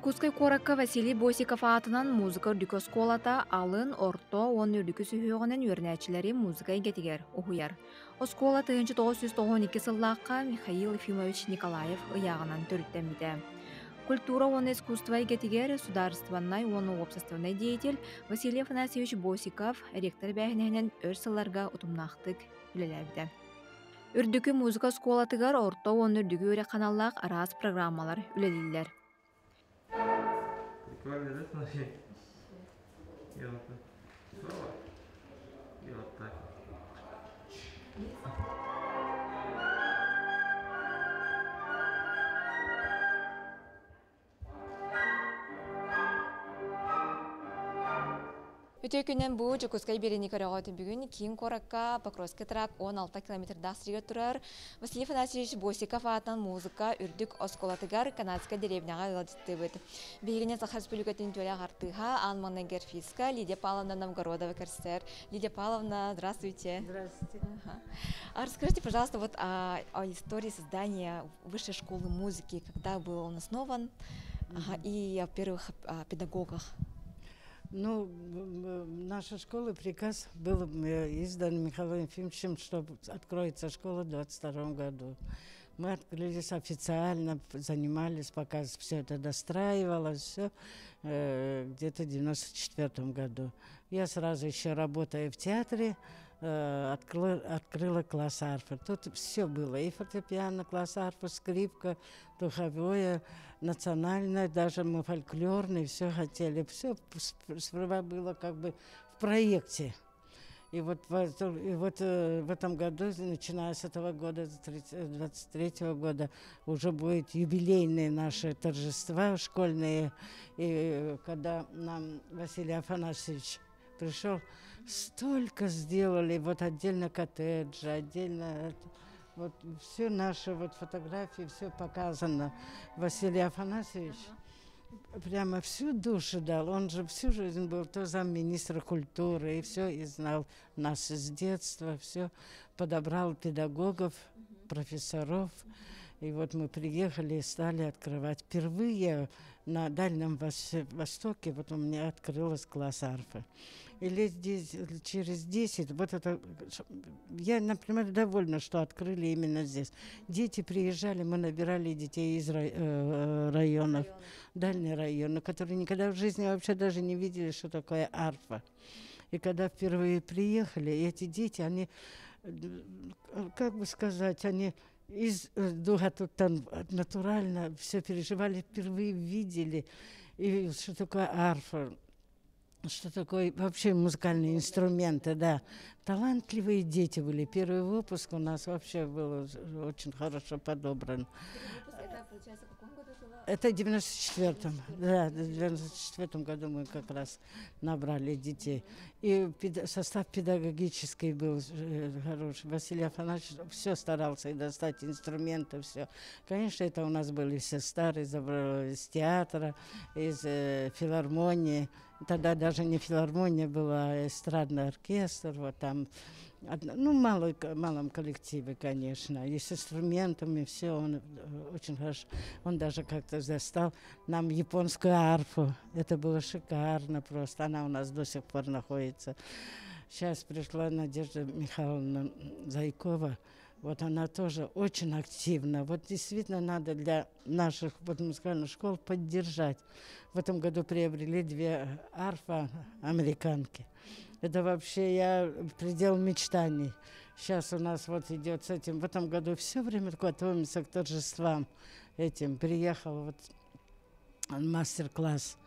Жукускай коракка Василий Босиков атынан музыка үрдікі сколата алын орто он үрдікі сүйіғінен өрнәчілері музыка егетігер, ухуяр. Оскола 1992 сыллаққа Михаил Ефимович Николаев ұяғынан төріттемді. Культура он искусство егетігер сударстваннай оны общественный деятель Василий Афанасьевич Босиков ректор бәйінен өрсіларға ұтымнақтық үлеләбді. Үрдікі музыка сколатығар орто он үрдікі өре қаналлақ арас программалар үлелілер. Прикольно, да, смотри? И вот так. Снова. И вот так. Өте күнен бұл Жукускай берені көріғаты бүгін кейін қораққа Покровский трак 16 км дастырыға тұрар. Василий Афанасьевич Босиков атынан музыка үрдік осколатығар канадская деревняға ғылдетті бұд. Бейгіне Сахар Республикатын төлі ағартыға Анманна Герфиска, Лидия Павловна Новгородова Керсер. Лидия Павловна, здравствуйте. Здравствуйте. Расскажите, пожалуйста, вот о истории создания Высшей школы музыки, когда был он основан, и о первых педагогах. Ну, наша школа, приказ был издан Михаилом Ефимовичем, что откроется школа в 22 году. Мы открылись официально, занимались, пока все это достраивалось, все где-то в 94 году. Я сразу еще работая в театре, открыла класс арфы. Тут все было, и фортепиано, класс арфы, скрипка, духовое, национальное, даже мы фольклорный, все хотели. Все сперва было как бы в проекте. И вот в этом году, начиная с этого года, 23 года, уже будет юбилейные наши торжества школьные. И когда нам Василий Афанасьевич пришел, столько сделали, вот отдельно коттеджи, отдельно, вот все наши вот фотографии, все показано. Василий Афанасьевич прямо всю душу дал. Он же всю жизнь был то замминистра культуры, и все, и знал нас с детства, все. Подобрал педагогов, профессоров. И вот мы приехали и стали открывать. Впервые на Дальнем Востоке вот у меня открылась класс арфы. И лет через 10, вот это, я, например, довольна, что открыли именно здесь. Дети приезжали, мы набирали детей из районов, дальние районы, которые никогда в жизни вообще даже не видели, что такое арфа. И когда впервые приехали, эти дети, они, как бы сказать, они из духа тут там натурально все переживали, впервые видели, и что такое арфа, что такое вообще музыкальные инструменты, да. Талантливые дети были. Первый выпуск у нас вообще был очень хорошо подобран. Это, получается, в каком году было? Это в 94-м. Да, в 94-м году мы как раз набрали детей. И состав педагогический был хороший. Василий Афанасьевич все старался и достать инструменты, все. Конечно, это у нас были все старые, забрали из театра, из филармонии. Тогда даже не филармония была, а эстрадный оркестр. Вот там, ну, малом коллективе, конечно. И с инструментами все, он очень хорошо. Он даже как-то застал нам японскую арфу. Это было шикарно просто. Она у нас до сих пор находится. Сейчас пришла Надежда Михайловна Зайкова. Вот она тоже очень активна. Вот действительно надо для наших вот музыкальных школ поддержать. В этом году приобрели 2 арфа-американки. Это вообще я предел мечтаний. Сейчас у нас вот идет с этим. В этом году все время готовимся к торжествам этим. Приехал вот мастер-класс.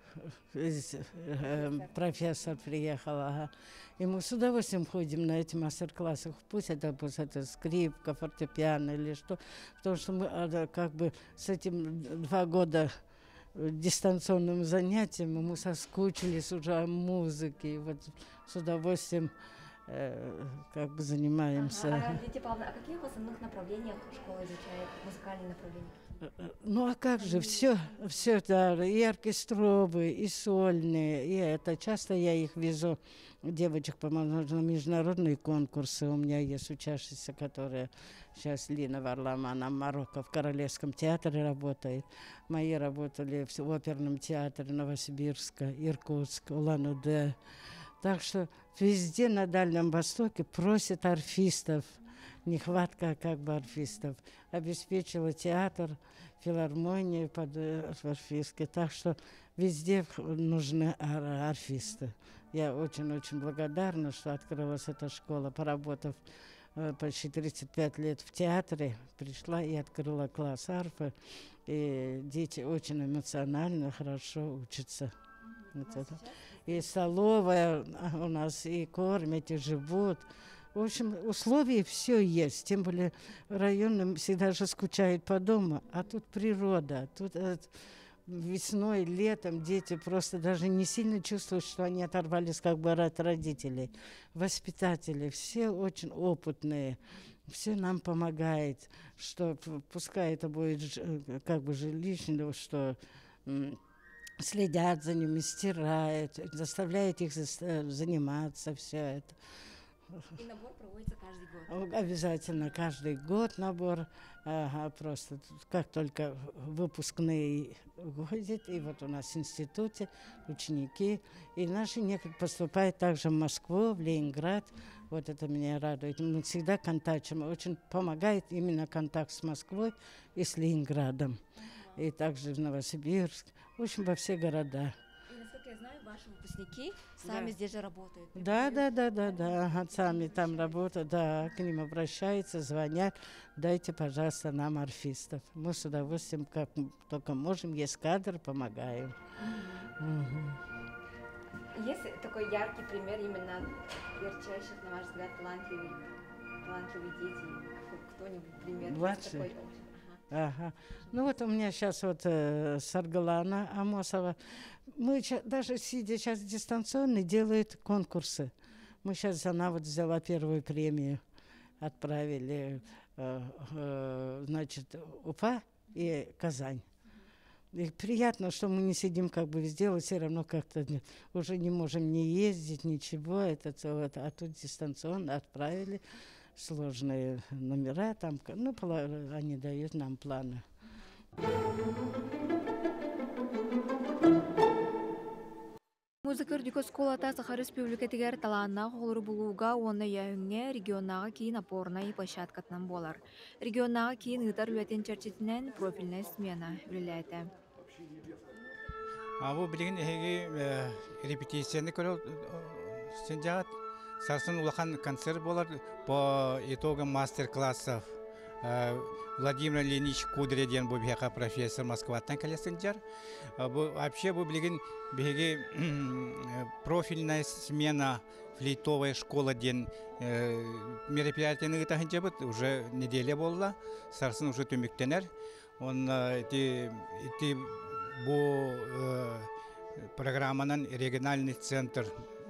Профессор приехал, ага. И мы с удовольствием ходим на эти мастер-классы. Пусть это скрипка, фортепиано или что. Потому что мы как бы с этим 2 года дистанционным занятием мы соскучились уже о музыке. И вот с удовольствием как бы занимаемся. Лидия Павловна, а каких основных направлениях школа изучает, музыкальные направления? Ну а как же, все, да, и оркестровые, и сольные, и это. Часто я их везу девочек на международные конкурсы. У меня есть учащица, которая сейчас Лина Варлама, она в Марокко в Королевском театре работает. Мои работали в оперном театре Новосибирска, Иркутск, Улан-Удэ. Так что везде на Дальнем Востоке просят арфистов. Нехватка как бы арфистов. Обеспечила театр, филармонию под арфистки. Так что везде нужны арфисты. Я очень-очень благодарна, что открылась эта школа. Поработав почти 35 лет в театре, пришла и открыла класс арфы. И дети очень эмоционально, хорошо учатся. Вот это. И столовая у нас, и кормят, и живут. В общем, условия все есть. Тем более районы всегда же скучают по дому. А тут природа. Тут весной, летом дети просто даже не сильно чувствуют, что они оторвались как бы от родителей. Воспитатели все очень опытные. Все нам помогает. Что пускай это будет как бы жилищно, что следят за ними, стирают, заставляют их заниматься, все это. И набор проводится каждый год? Обязательно каждый год набор. Ага, просто как только выпускные ходят, и вот у нас в институте ученики, и наши некоторые поступают также в Москву, в Ленинград. Вот это меня радует. Мы всегда контактируем. Очень помогает именно контакт с Москвой и с Ленинградом. И также в Новосибирск. В общем, во все города. И, насколько я знаю, ваши выпускники сами здесь же работают. Да. Ага, сами там работают, да, к ним обращаются, звонят. Дайте, пожалуйста, нам арфистов. Мы с удовольствием, как только можем, есть кадр, помогаем. Есть такой яркий пример именно ярчайших, на ваш взгляд, талантливые дети? Кто-нибудь пример? Младшие? Ага. Ну вот у меня сейчас вот Саргалана Амосова. Мы даже сидя сейчас дистанционно делают конкурсы. Мы сейчас, она вот взяла первую премию. Отправили, значит, Уфа и Казань. И приятно, что мы не сидим как бы везде, вот все равно как-то уже не можем не ездить, ничего. А тут дистанционно отправили. Сложные номера, там, ну, они дают нам планы. Музыкар Дюко сколата Саха Республикатигер таланна холру булуга онна яһүңне регионнага кийин опорной площадкатынан болар. Регионнага кийин ытар үлетен чарчетинен профильная смена үлеләйте. Абу билген репетицияны көрөп сенжат сарсын улахан концерт болар по итогам мастер-классов. Владимир Ильич Кудреден бу бияка профессор Москваттан келесенжар. Вообще бу билген биге профильная смена флейтовая школа ден мероприятияны тахынчабыт уже неделя болла. Сарсын уже төмүктенер. Он бу программанан региональный центр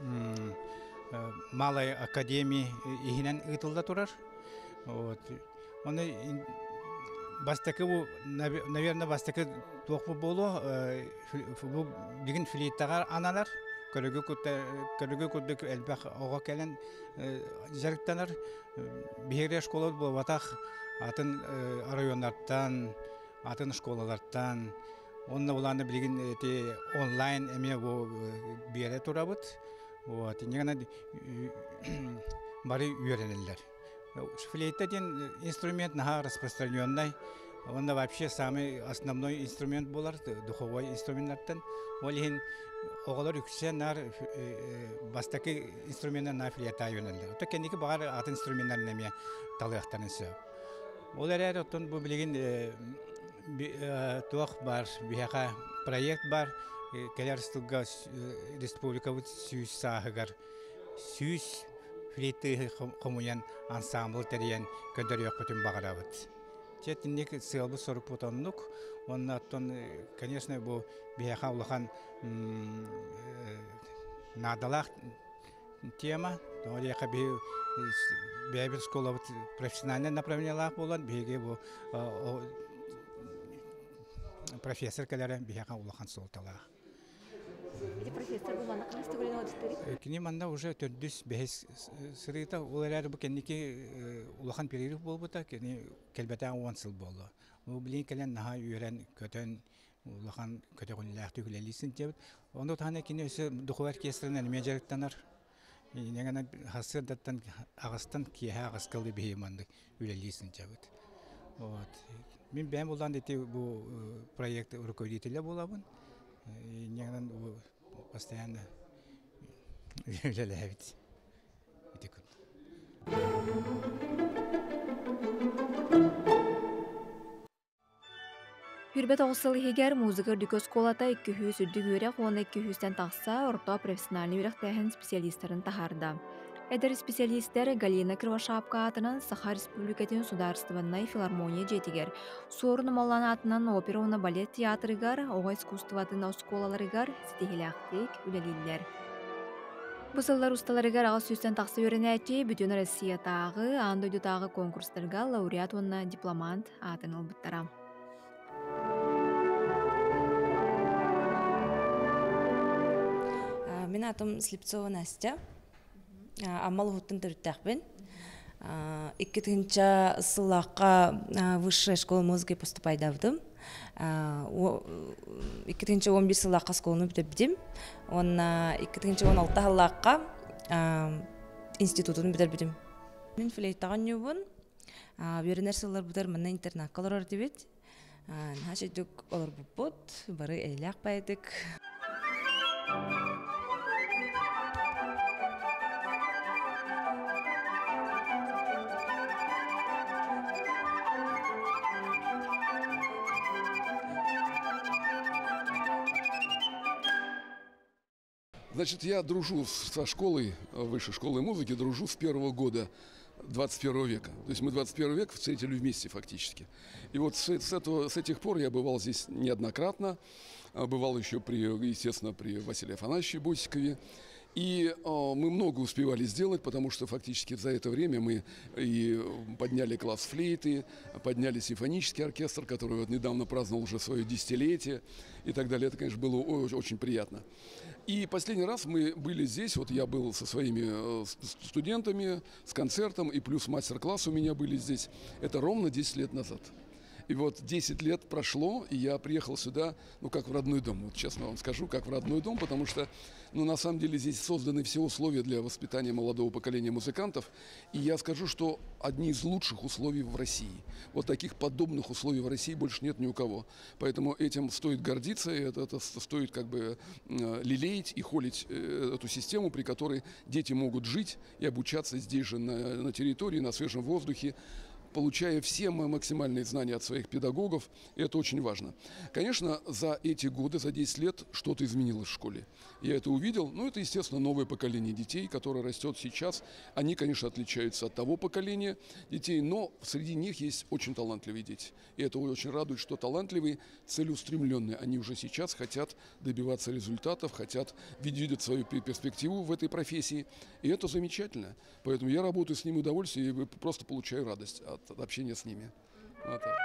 Малой академии игинен ытылда турар. Вот. Он бастакы, наверное, бастакы тоқпы болу, бігін филиттағар аналар, көрігі күрдік әлбәқ оға кәлін жарықтанар, бігері школы бұл ватақ атын районлардан, атын школалардан, онна оланы білген онлайн әме бері тұрабыд. Негана бары үйренелер. Флейта ден инструмент наха распространенный. Он вообще самый основной инструмент болар, духовой инструменттан. Олин оголор үксен нар бастакы инструменттан на флейта юнелер. То кендики багар ат инструменттан неме талыктанысы. Олар әр оттон бу билген туак бар, бияка проект бар. Келерстуга республика сүйс сахыгар сүйс флейты комуян ансамбл терен көндөрөк бүтүн багарабыт. Четинник сылбы сорук потоннук. Оннан, конечно, бу бияка улахан надалак тема. Толяка бебер школа профессиональное направление болан биге бу профессор келер бияка улахан солтала. Эти профессор бу мана кырысты гөлөн одыстыры. Кини манда уже төрдүс бехес сырыта уларар бу кенники улахан перерыв болбута кени келбетен 10 жыл болду. Бу билин келен наха үйрен көтөн улахан көтөгөн лахты күлелисин деп. Онда таны кини өсө духу оркестринен межерттанар. Негана хасырдаттан агастан кие агаскалды бейманды күлелисин деп. Вот. Мен бен булдан дети бу проект руководителя болабын. Негана постоянно Лелевить. Хүрбет оғысыл егер музыка дүкөс колата 200 үрдік өрек, оны 200-тен тақса, орта профессиональный өрек тәхін специалистерін тахарда. Эдер специалисттер Галина Кривошапка атынан Саха Республикатын сударстваннай филармония жетігер. Сорын моллан атынан опера балет театрыгар, оға искусстватын осколаларыгар стихиляқтик үлелілер. Бұсылдар ұсталарыгар ағыз сөзден тақсы өрінәтчі бүтін Россия тағы, андойды тағы конкурстарға лауреат онына дипломант атыныл бұттара. Мен атым Слепцова Настя. Амал хуттын төрттәқпен. 2-нче сыллаққа высшая школа музыки поступайдавдым. 2-нче 11 сыллаққа школаны бітірдім. Онна 2-нче 16 сыллаққа институтын бітірдім. Мен флейтаған нюбын. Берінер сыллар бұдар мұнна интернаққалар ордебет. Хашедік олар бұппыт, бары әйләқ байдық. Значит, я дружу со школой, высшей школой музыки, дружу с первого года 21 века. То есть мы 21 век встретили вместе фактически. И вот с этих пор я бывал здесь неоднократно. Бывал еще, естественно, при Василии Афанасьевиче Босикове. И мы много успевали сделать, потому что фактически за это время мы и подняли класс флейты, подняли симфонический оркестр, который вот недавно праздновал уже свое десятилетие и так далее. Это, конечно, было очень приятно. И последний раз мы были здесь, вот я был со своими студентами, с концертом, и плюс мастер-класс у меня были здесь. Это ровно 10 лет назад. И вот 10 лет прошло, и я приехал сюда, ну, как в родной дом. Вот честно вам скажу, как в родной дом, потому что, ну, на самом деле здесь созданы все условия для воспитания молодого поколения музыкантов. И я скажу, что одни из лучших условий в России. Вот таких подобных условий в России больше нет ни у кого. Поэтому этим стоит гордиться, и это стоит как бы лелеять и холить эту систему, при которой дети могут жить и обучаться здесь же, на территории, на свежем воздухе, получая все максимальные знания от своих педагогов, и это очень важно. Конечно, за эти годы, за 10 лет что-то изменилось в школе. Я это увидел, но это, естественно, новое поколение детей, которое растет сейчас. Они, конечно, отличаются от того поколения детей, но среди них есть очень талантливые дети. И это очень радует, что талантливые, целеустремленные. Они уже сейчас хотят добиваться результатов, хотят видеть свою перспективу в этой профессии. И это замечательно. Поэтому я работаю с ними удовольствием и просто получаю радость от общения с ними. Вот так.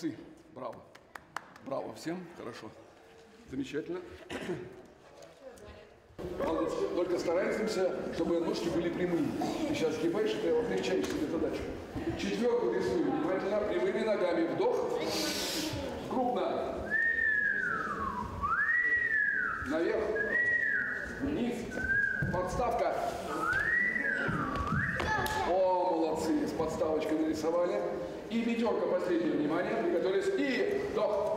Молодцы. Браво. Браво всем. Хорошо. Замечательно. Молодец. Только стараемся, чтобы ножки были прямые. Ты сейчас сгибаешь, ты облегчаешь себе задачу. Четверку рисуем. Внимательно. Прямыми ногами. Вдох. Крупно. Наверх. Вниз. Подставка. О, молодцы. С подставочкой нарисовали. И пятерка, последнее внимание. Приготовились. И вдох.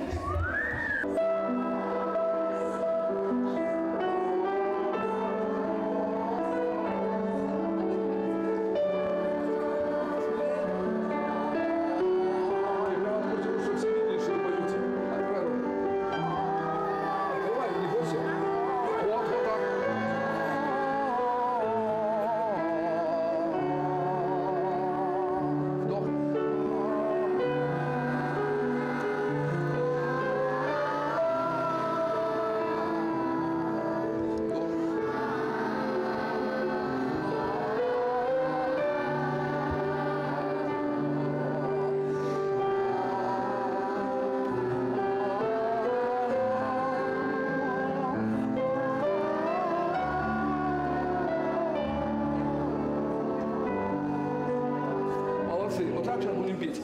Вот так же будем петь.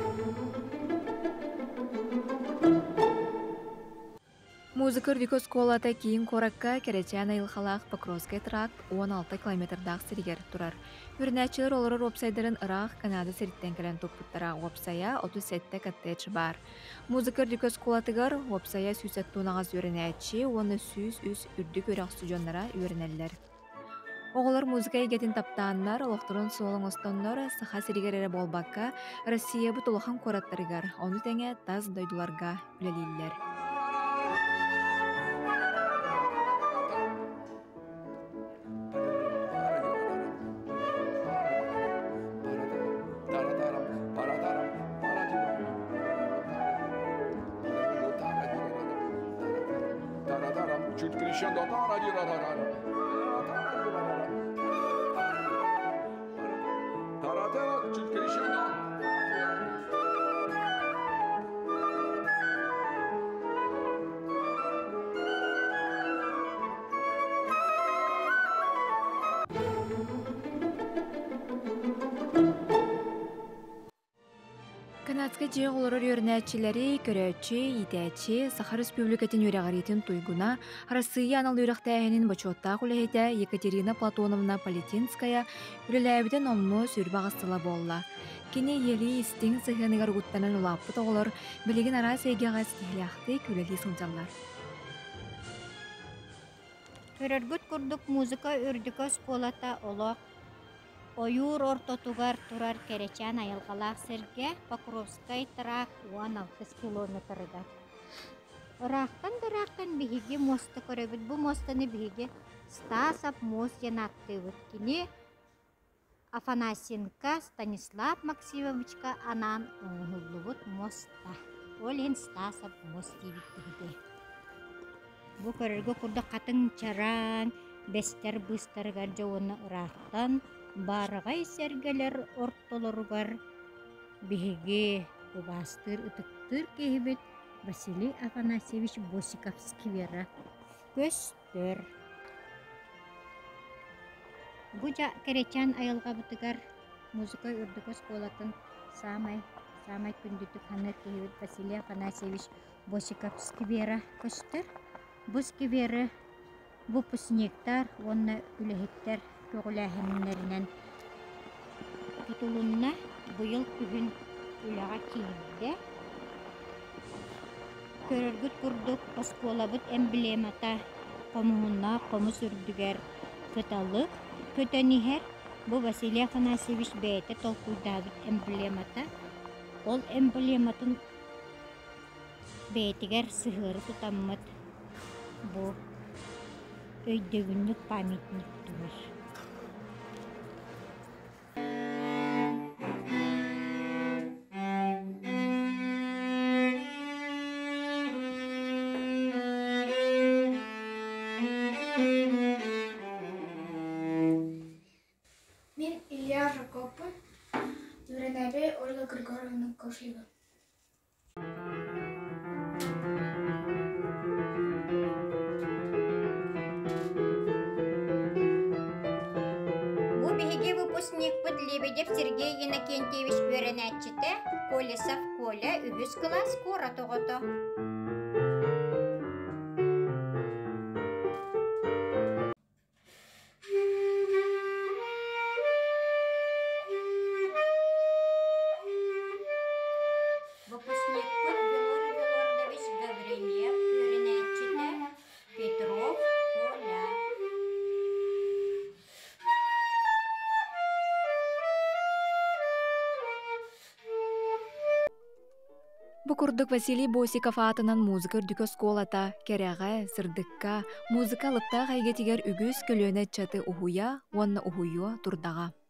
Музыкар Викосколата кийин коракка керечен айылхалах Покровская тракт 16 километрдах сиригер турар. Үрнәчилер олорор опсайдарын Ирак, Канада сириттен келен топпуттара опсая 37 коттедж бар. Музыкар Викосколатыгар опсая сүсеттунагаз үрнәчи, оны сүз үс үрдүк өрәк студионнара үрнәлләр. Оғылар музыка егетін таптаннар, олықтырын суолың остоннар, сыха сиригерері болбаққа, Россия бұт олыхан кораттарыгар, оны тәңе таз дойдуларға үлелейлер. Чуть крещендо. Чуть крещендо. Канадская же олорор үрнәчилери, көрәчи, итәчи, Саха Республикатын үрәғаретін туйгуна, Россия анал үрәқтәйінің бачотта құләйді Екатерина Платоновна Политинская үрәләбіден омну сүрбағыстыла болла. Кені ели истің сығыныгар ғуттанан ұлаппыт оғылыр, білігін ара сейгеға стихляқты күләлі сылжалар. Көрөргүт курдук музыка үрдүкө сколата олох. Оюр ортотугар турар керечан айылгалақ сирге Покровскай трак 16 километрга. Рахтан биһиги мосты көрөбүт. Бу мостаны биһиги Стасов мост янаттыбыт. Кини Афанасенко Станислав Максимовичка анан оңулубут моста. Олен Стасов мост дибиттиги. Бу көрөргө курда катын чараң, бестер быстаргар жоуны рахтан баргай сергелер ортолоругар биһиги убастыр ытыктыр кehibit Василий Афанасьевич Босиковский вера көстөр. Бужа керечан айылга бутыгар музыка үрдүкөс болатын самай күндүтүк ханыр кehibit Василий Афанасьевич Босиковский вера көстөр. Буски вера выпускниктар, онна үлехиттер көғіләхімнерінен тұтылынна бұйыл күгін үліға кейді. Көріргіт күрдік осколабыт эмблемата қомуына қомыс үрдігер кыталық көтөнігер. Бұл Василий Афанасьевич бәйті толқуйдабыт эмблемата. Ол эмблематын бәйтігер сығыры тұтаммыт. Бұл өйдөгүнлүк памятник турар. Мен Илья Жакопов, Юренебе Ольга Григорьевна Кошлева. Лебедев Сергей Иннокентьевич Веренетчите, Колесов Коля, үгіз класс кора тоғыты. Выпускник Григорий Георгиевич Гаврилев Веренетчите, Петров Коля. Букурдук Василий Босиков атынан музыка үрдүкө сколата, кереге, сырдыкка, музыка лыпта гайгетигер үгүс көлөнө чаты ухуя, уонна ухуюа турдага.